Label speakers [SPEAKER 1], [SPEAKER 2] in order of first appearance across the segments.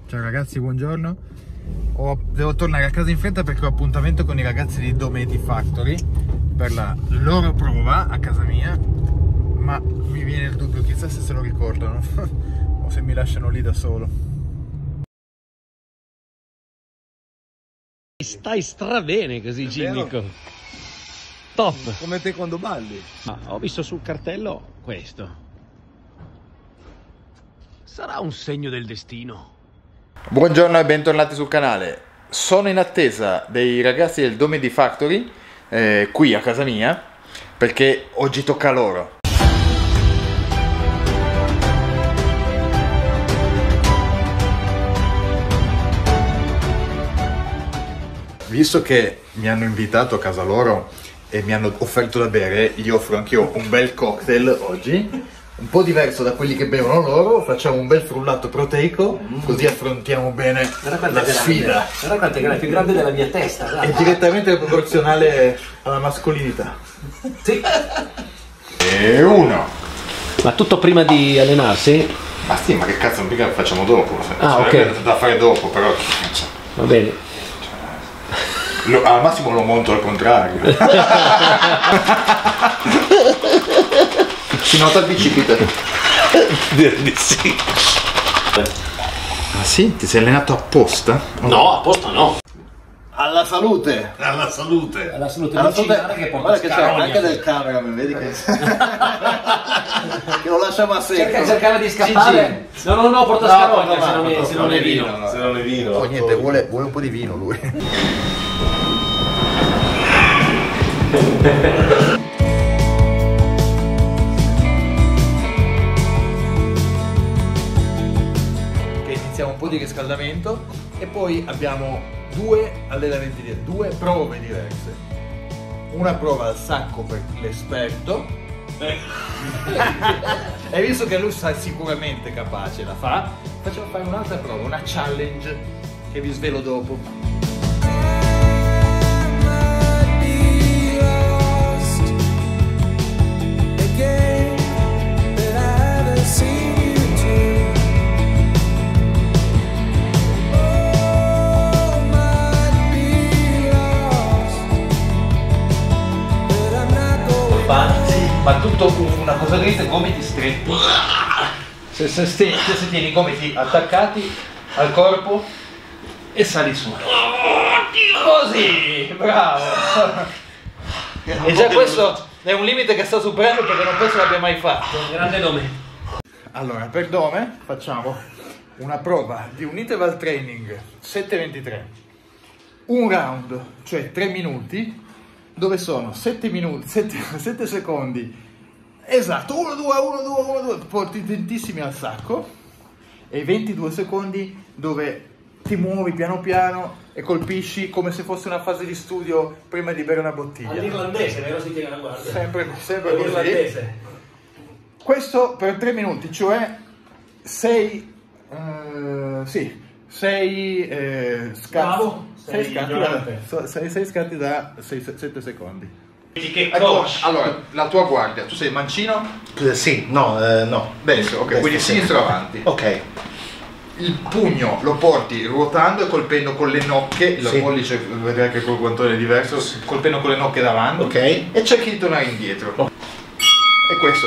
[SPEAKER 1] Ciao ragazzi, buongiorno. Devo tornare a casa in fretta perché ho appuntamento con i ragazzi di Dometi Factory per la loro prova a casa mia, ma mi viene il dubbio, chissà se lo ricordano o se mi lasciano lì da solo.
[SPEAKER 2] Stai strabene così, Ginnico. Top.
[SPEAKER 3] Come te quando balli.
[SPEAKER 2] Ma ho visto sul cartello questo. Sarà un segno del destino.
[SPEAKER 1] Buongiorno e bentornati sul canale. Sono in attesa dei ragazzi del Dometi Factory qui a casa mia perché oggi tocca a loro. Visto che mi hanno invitato a casa loro e mi hanno offerto da bere, gli offro anch'io un bel cocktail oggi, un po' diverso da quelli che bevono loro. Facciamo un bel frullato proteico, così affrontiamo bene la sfida.
[SPEAKER 2] Guarda quanto è grande, più grande della mia testa.
[SPEAKER 1] È direttamente proporzionale alla mascolinità.
[SPEAKER 2] Sì.
[SPEAKER 1] E uno.
[SPEAKER 2] Ma tutto prima di allenarsi?
[SPEAKER 1] Ma sì, ma che cazzo, mica lo facciamo dopo.
[SPEAKER 2] Ok.
[SPEAKER 1] Da fare dopo, però.
[SPEAKER 2] Va bene.
[SPEAKER 1] Al massimo lo monto al contrario. Si nota il bicipite?
[SPEAKER 3] Direi di sì.
[SPEAKER 1] Ah sì? Ti sei allenato apposta?
[SPEAKER 2] No, apposta no.
[SPEAKER 1] Alla salute!
[SPEAKER 3] Alla salute.
[SPEAKER 2] Alla salute,
[SPEAKER 1] Alla
[SPEAKER 2] non
[SPEAKER 1] salute.
[SPEAKER 2] cingare che porta
[SPEAKER 1] Guarda che c'è
[SPEAKER 2] scarogna.
[SPEAKER 1] anche del cameraman, vedi che... che lo lasciamo a secco.
[SPEAKER 2] Cercava di scappare. No, porta scarogna se non è vino.
[SPEAKER 3] Se non è vino.
[SPEAKER 1] Oh, niente, vuole un po' di vino lui. Iniziamo un po' di riscaldamento e poi abbiamo due allenamenti diversi, due prove diverse. Una prova al sacco per l'esperto e visto che lui sa sicuramente capace, la fa, facciamo fare un'altra prova, una challenge che vi svelo dopo. Ma tutto una cosa triste, gomiti stretti. Se tieni i gomiti attaccati al corpo e sali su. Così, bravo. E già questo è un limite che sto superando perché non penso l'abbia mai fatto.
[SPEAKER 2] Grande nome.
[SPEAKER 1] Allora, per Dome facciamo una prova di un interval training 7-23. Un round, cioè 3 minuti. Dove sono 7 secondi, esatto, 1, 2, 1, 2, 1, 2, potentissimi al sacco, e 22 secondi dove ti muovi piano piano e colpisci come se fosse una fase di studio prima di bere una bottiglia.
[SPEAKER 2] All'irlandese, vero? Si tiene la guardia.
[SPEAKER 1] Sempre così.
[SPEAKER 2] All'irlandese.
[SPEAKER 1] Questo per 3 minuti, cioè 6 scatti. 6 scatti da 7 secondi.
[SPEAKER 2] Che
[SPEAKER 1] Ecco, allora, la tua guardia, tu sei mancino?
[SPEAKER 3] Sì, no.
[SPEAKER 1] Destro, ok, quindi sinistro avanti.
[SPEAKER 3] Ok.
[SPEAKER 1] Il pugno lo porti ruotando e colpendo con le nocche, il pollice vedrai che col guantone è diverso, colpendo con le nocche davanti.
[SPEAKER 3] Ok.
[SPEAKER 1] E cerchi di tornare indietro. E questo.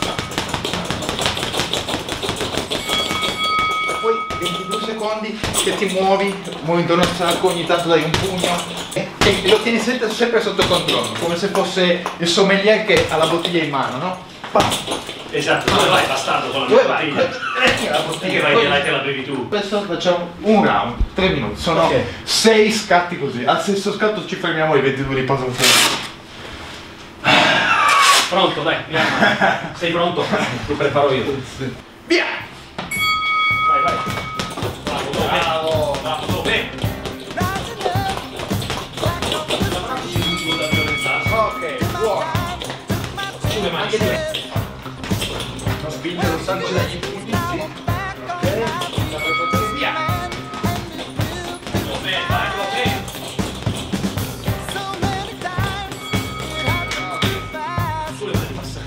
[SPEAKER 1] Poi 22 secondi che ti muovi intorno al sacco, ogni tanto dai un pugno e lo tieni sempre sotto controllo, come se fosse il sommelier che ha la bottiglia in mano, no?
[SPEAKER 4] Esatto, dove vai bastardo con la
[SPEAKER 1] Dove
[SPEAKER 4] mia
[SPEAKER 1] vai?
[SPEAKER 4] bottiglia?
[SPEAKER 1] La bottiglia.
[SPEAKER 4] Che vai là che la bevi tu?
[SPEAKER 1] Questo facciamo un round, 3 minuti, sono 6 scatti così, al sesto scatto ci fermiamo e i 22 di pausa.
[SPEAKER 4] Pronto, dai, via. Sei pronto? Ti preparo io.
[SPEAKER 1] Via!
[SPEAKER 4] Vai. Bravo, dove?
[SPEAKER 1] Ok, buono.
[SPEAKER 4] Sulle mani.
[SPEAKER 1] Non spingere un sacco dagli pugni, sì. Ok, via!
[SPEAKER 4] Dove? Vai, dove? Sulle mani, passa.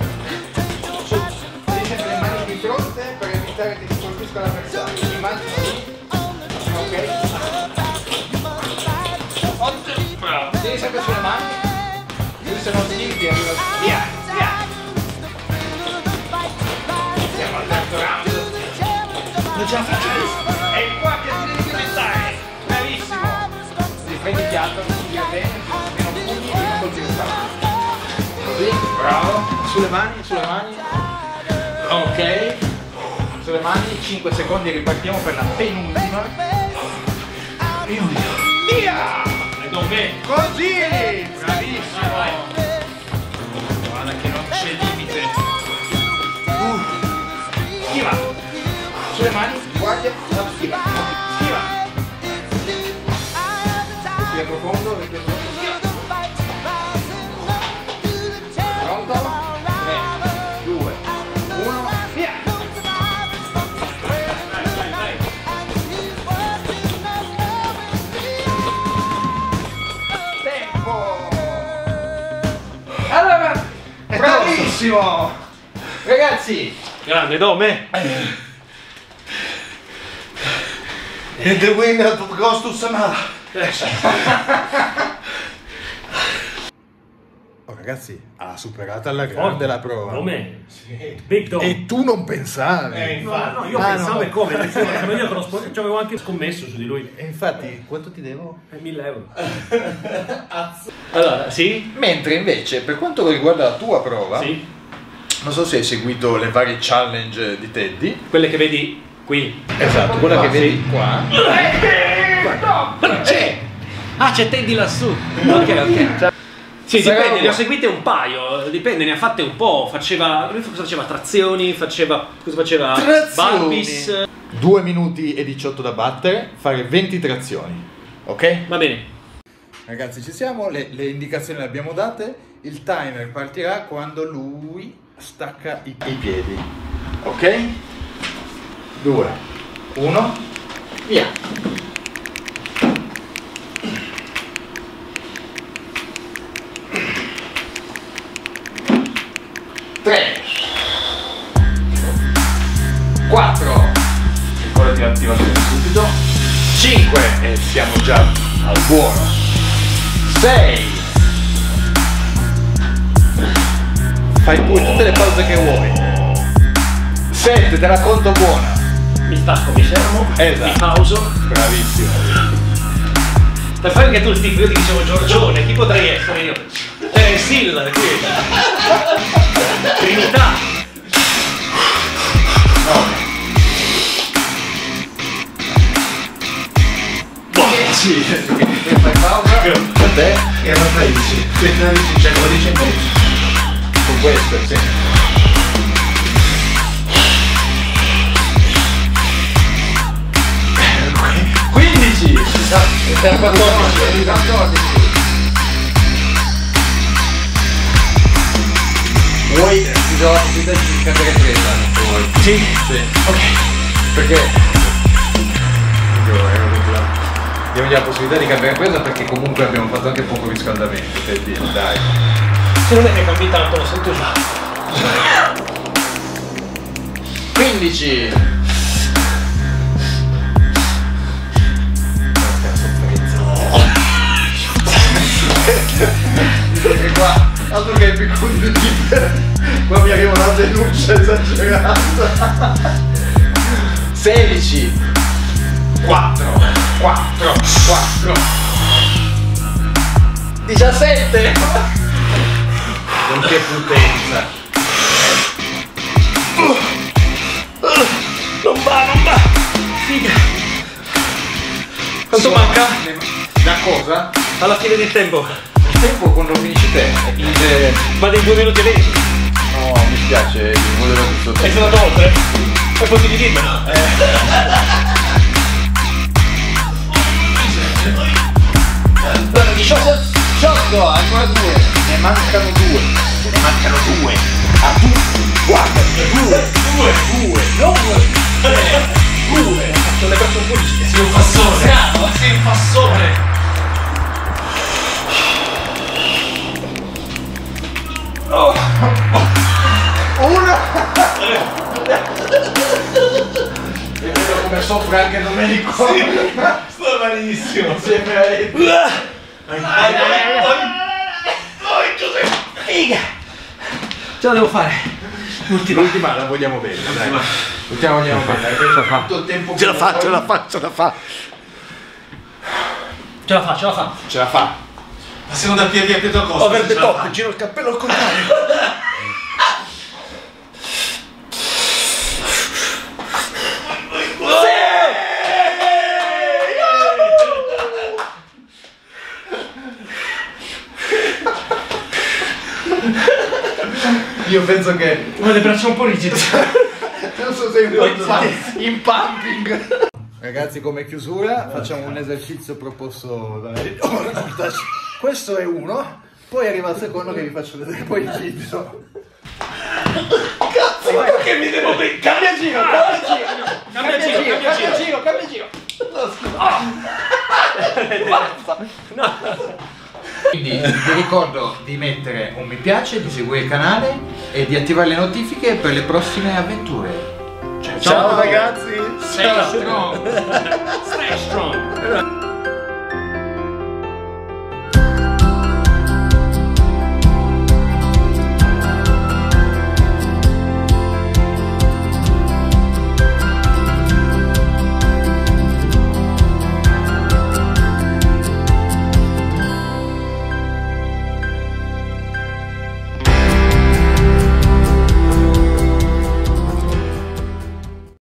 [SPEAKER 1] Devi sempre le mani di fronte per evitare che ti colpisca l'avversario. Immagino lì. Via, via. Siamo al terzo round. Non ce la faccio. È qua che ti devi diventare. Bravissimo. Ti prendi fiato, via bene, meno pugni e non colpi il sangue. Così, bravo. Sulle mani, sulle mani. Ok. Sulle mani, 5 secondi e ripartiamo per la penultima. Via!
[SPEAKER 4] Dove?
[SPEAKER 1] Così! Bravissimo! Guarda che non c'è limite. Schiva! Sulle mani, guardia, schiva! Schiva! Respira profondo, respira profondo. Pronto? 3, 2, 1, via! Allora, bravissimo! Ragazzi!
[SPEAKER 2] Grande Dome.
[SPEAKER 3] And the winner goes to Samara.
[SPEAKER 1] Oh ragazzi, ha superato alla grande la prova.
[SPEAKER 2] Dome. Big Dome.
[SPEAKER 1] E tu non pensavi.
[SPEAKER 2] No, io
[SPEAKER 1] Ah,
[SPEAKER 2] pensavo
[SPEAKER 1] no.
[SPEAKER 2] e come, io ci avevo anche scommesso su di lui.
[SPEAKER 1] E infatti, quanto ti devo?
[SPEAKER 2] 1.000 euro. Allora, sì?
[SPEAKER 1] Mentre invece, per quanto riguarda la tua prova,
[SPEAKER 2] Sì.
[SPEAKER 1] non so se hai seguito le varie challenge di Teddy.
[SPEAKER 2] Quelle che vedi qui.
[SPEAKER 1] Esatto, quella
[SPEAKER 2] Qua,
[SPEAKER 1] che vedi qua.
[SPEAKER 2] No, c'è! Ah, c'è Teddy lassù. Ok. Sì,
[SPEAKER 1] Sarà
[SPEAKER 2] dipende,
[SPEAKER 1] uguale.
[SPEAKER 2] ne ho seguite un paio, dipende, ne ha fatte un po'. Lui cosa faceva? Trazioni, cosa faceva?
[SPEAKER 1] Trazioni.
[SPEAKER 2] Burpees.
[SPEAKER 1] 2 minuti e 18 da battere, fare 20 trazioni. Ok?
[SPEAKER 2] Va bene.
[SPEAKER 1] Ragazzi, ci siamo, le indicazioni le abbiamo date. Il timer partirà quando lui stacca i piedi. Ok? 2, 1, via! 3, 4, ricordati l'attivazione subito, 5 e siamo già al buono, 6, fai pure tutte le pause che vuoi, 7, te la conto buona,
[SPEAKER 2] Mi stacco, mi fermo,
[SPEAKER 1] Esatto.
[SPEAKER 2] mi pauso.
[SPEAKER 1] bravissimo,
[SPEAKER 2] Per fare anche tu il tifo, io ti dicevo Giorgione, chi potrei essere io? Terence Hill, qui. Trinità.
[SPEAKER 1] 9, 10, fai pausa, a te,
[SPEAKER 3] Erano 13. 13, c'è 12 in più.
[SPEAKER 1] con questo, sì. 15, per 14. Vuoi ti do la possibilità di cambiare presa?
[SPEAKER 2] Sì.
[SPEAKER 1] Sì. Ok. Perché? Diamo la possibilità di cambiare presa perché comunque abbiamo fatto anche poco riscaldamento, per dire, dai.
[SPEAKER 2] Se non è che cambi tanto, lo sento già.
[SPEAKER 1] 15. Perché qua, altro che il piccolo di qua mi arriva una denuncia esagerata. 16, 4, 4, 4, 17. Con che potenza.
[SPEAKER 2] Non va. Figa. Quanto manca?
[SPEAKER 1] Da cosa?
[SPEAKER 2] Alla fine del tempo.
[SPEAKER 1] Il tempo quando finisci te.
[SPEAKER 2] Vado in 2 minuti e 20.
[SPEAKER 1] No, mi spiace, volevo tutto
[SPEAKER 2] Sei stato oltre? Poi potevi dirmelo.
[SPEAKER 1] 18, ancora 2. Ne mancano 2. Ne mancano 2. A tu. Guarda, 2. 2. Non 2.
[SPEAKER 2] Faccio le braccia un po' di
[SPEAKER 3] Sei un fassone.
[SPEAKER 2] sei un fassone.
[SPEAKER 1] Una. E vedo come soffre anche Domenico.
[SPEAKER 3] Sto malissimo.
[SPEAKER 1] Insieme a Eddie.
[SPEAKER 3] Giuseppe.
[SPEAKER 2] Figa! Ce la devo fare.
[SPEAKER 1] L'ultima la vogliamo bene, dai. L'ultima vogliamo bene. Tutto il tempo.
[SPEAKER 3] Ce la fa.
[SPEAKER 2] Ce la fa.
[SPEAKER 1] Ce la fa.
[SPEAKER 3] Passiamo da piedi a Pietro Costa.
[SPEAKER 2] Over the top, giro il cappello al contrario.
[SPEAKER 1] Io penso che.
[SPEAKER 2] Ho le braccia un po' rigide.
[SPEAKER 1] Non so se in pumping. Ragazzi, come chiusura facciamo un esercizio proposto da questo è uno, poi arriva il secondo che vi faccio vedere poi il video.
[SPEAKER 3] Cazzo, ma che mi devo beccare?
[SPEAKER 2] Cambia giro.
[SPEAKER 3] No, scusa.
[SPEAKER 1] Quindi vi ricordo di mettere un mi piace, di seguire il canale e di attivare le notifiche per le prossime avventure.
[SPEAKER 3] Ciao ragazzi.
[SPEAKER 2] Stay strong. Stay strong.